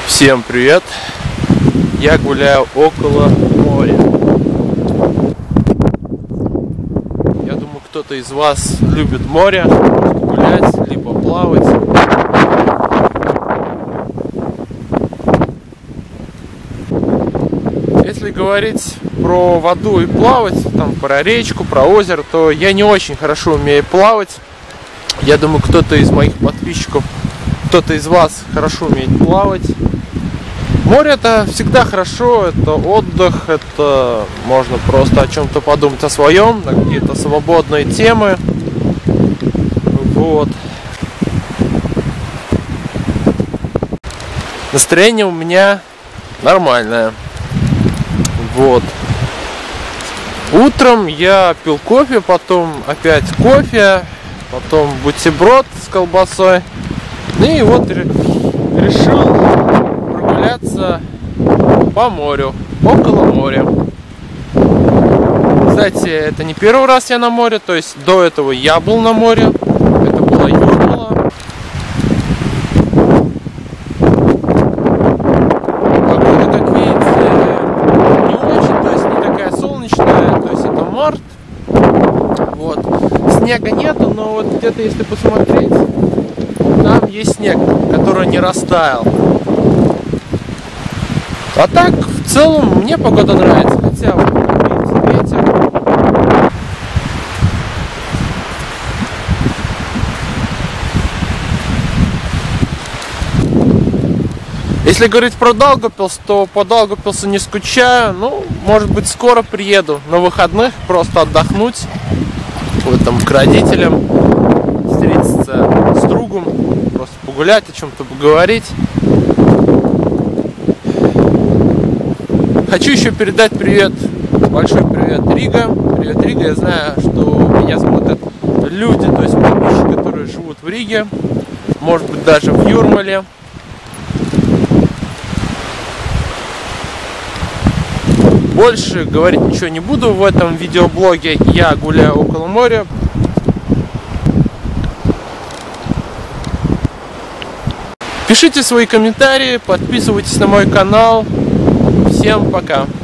Всем привет! Я гуляю около моря. Я думаю, кто-то из вас любит море, может гулять, либо плавать. Если говорить про воду и плавать, там, про речку, про озеро, то я не очень хорошо умею плавать. Я думаю, кто-то из моих подписчиков, кто-то из вас хорошо умеет плавать. Море — это всегда хорошо, это отдых, это можно просто о чем-то подумать о своем, на какие-то свободные темы. Вот. Настроение у меня нормальное. Вот. Утром я пил кофе, потом опять кофе, потом бутерброд с колбасой. И вот решил прогуляться по морю, около моря. Кстати, это не первый раз я на море, то есть до этого я был на море. Это была Юрмала. Погода, как видите, не очень, то есть не такая солнечная, то есть это март. Вот. Снега нету, но вот где-то, если посмотреть, там есть снег, который не растаял. А так, в целом, мне погода нравится, хотя вот, видите, ветер. Если говорить про Даугавпилс, то по Даугавпилсу не скучаю. Ну, может быть, скоро приеду на выходных, просто отдохнуть. Вот там к родителям, встретиться с другом, просто погулять, о чем-то поговорить. Хочу еще передать привет, большой привет Рига. Привет, Рига. Я знаю, что меня смотрят люди, то есть подписчики, которые живут в Риге, может быть, даже в Юрмале. Больше говорить ничего не буду в этом видеоблоге. Я гуляю около моря. Пишите свои комментарии, подписывайтесь на мой канал. Всем пока!